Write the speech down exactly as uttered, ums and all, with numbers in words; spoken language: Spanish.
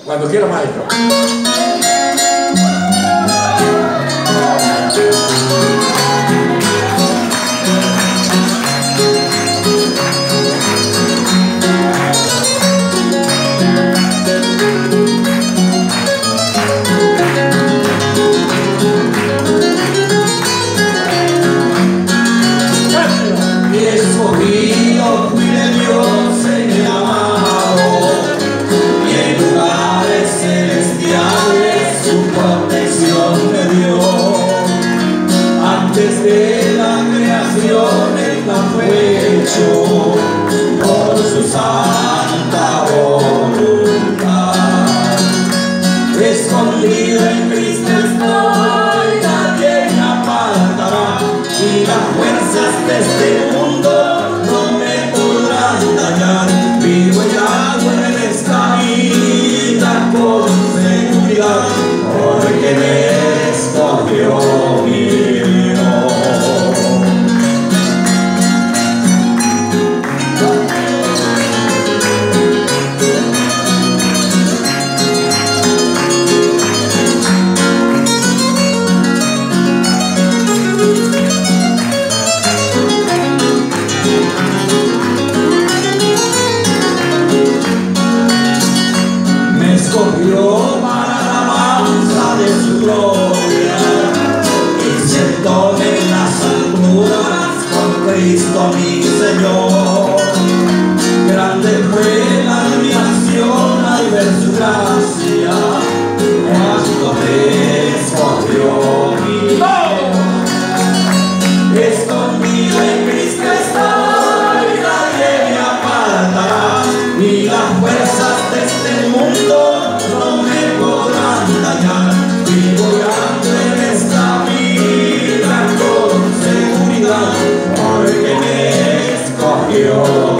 Cuando quiera, maestro. Escogido fui de Dios en el amado, y en lugares celestiales su protección me dio. Antes de la creación el plan fue hecho por su santa voluntad. Escondido en Cristo estoy, nadie me apartará, y las fuerzas de este mundo no me podrán dañar. Vivo y hago en esta vida con seguridad, porque me escogió mi Dios. Escogió para la alabanza de su gloria, y sentó en las alturas con Cristo mi Señor. Grande fue la admiración al ver su gracia, cuando me escogió mi Dios. Escondido en Cristo estoy, nadie me apartará, y las fuerzas de este mundo no me podrán dañar. Vivo y ando en esta vida con seguridad, porque me escogió.